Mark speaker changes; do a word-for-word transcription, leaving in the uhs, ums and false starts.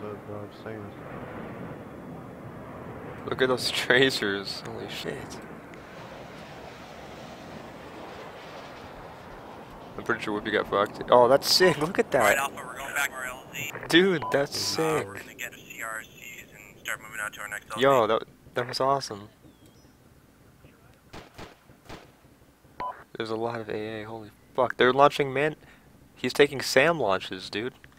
Speaker 1: understood, bro. I'm saying this.
Speaker 2: Look at those tracers. Holy shit. I'm pretty sure Whippy got fucked. Oh, that's sick. Look at
Speaker 3: Alright,
Speaker 2: that.
Speaker 3: Alpha, we're going back to our L Z.
Speaker 2: Dude, that's
Speaker 3: Uh,
Speaker 2: sick.
Speaker 3: we're gonna get C R Cs and start moving out to our next L Z.
Speaker 2: Yo, that, that was awesome. There's a lot of A A. Holy fuck. They're launching man. He's taking SAM launches, dude.